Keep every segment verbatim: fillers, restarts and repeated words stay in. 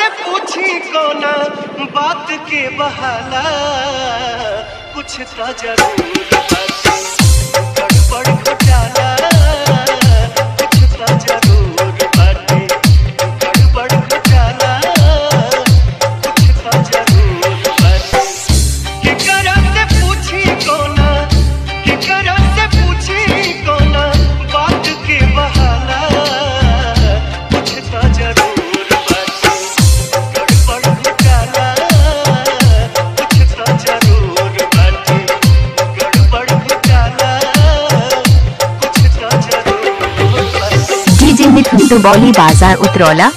पूछी कोना बात के बहाला कुछ तो जरूर बाटे गड़बड़ घोटाला कुछ तो जरूर बाटे गड़बड़ घोटाला कुछ तो जरूर बाटे केकरा से पूछी कोना केकरा से पूछी कोना बात के बहाला कुछ तो जरूर तो बौली बाजार उतरौला।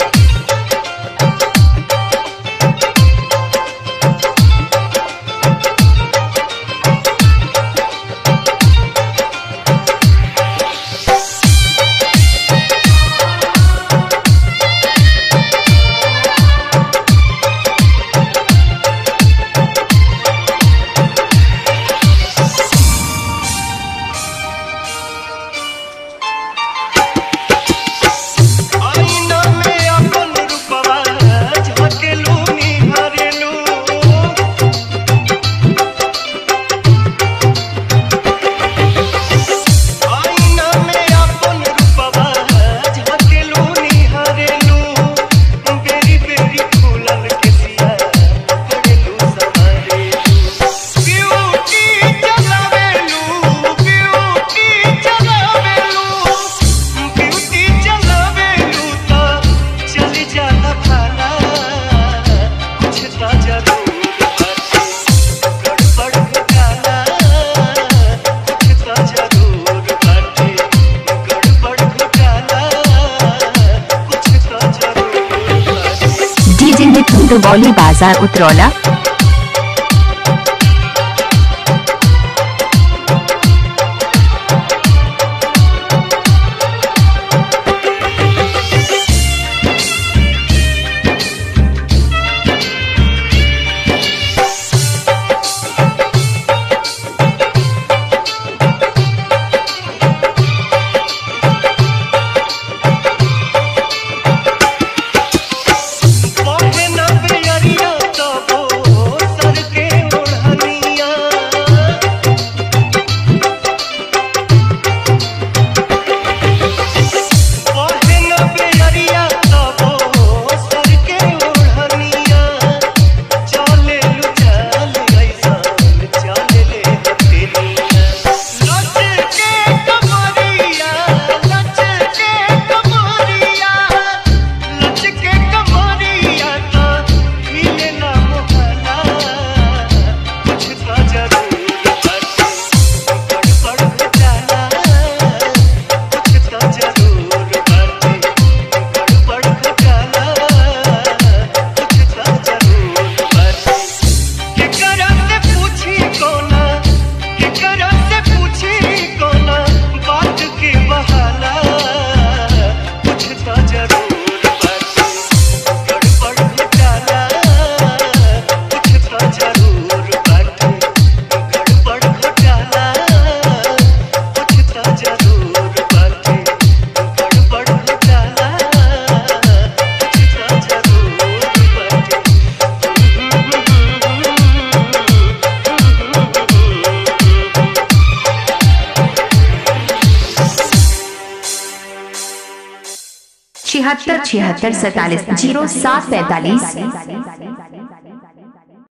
तो बौली बाजार उतरौला। छिहत्तर छिहत्तर सैतालीस जीरो सात पैंतालीस।